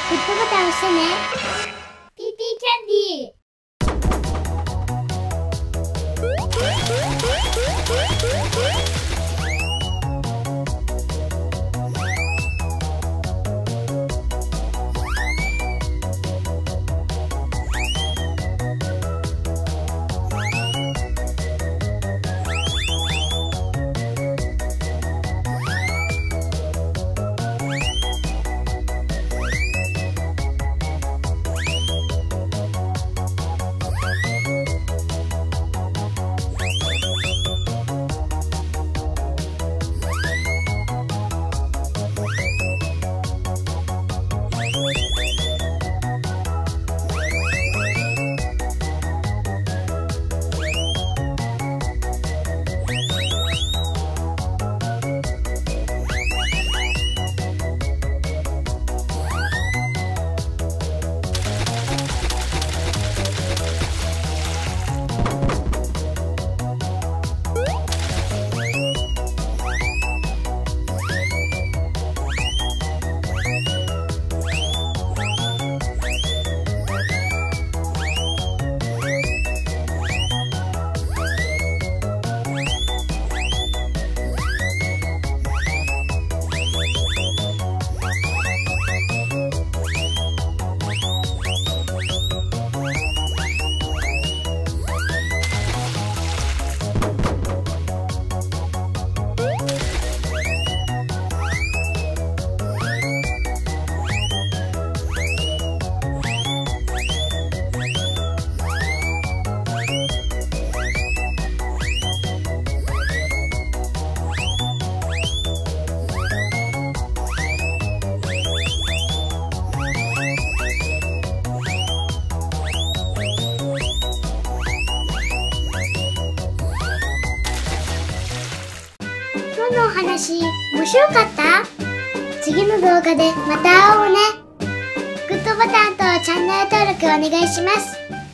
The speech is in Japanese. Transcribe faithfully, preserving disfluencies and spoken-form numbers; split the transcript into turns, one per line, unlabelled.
グッドボタン押してね。ピーピーキャンディー。今日のお話面白かった？次の動画でまた会おうね。グッドボタンとチャンネル登録お願いします。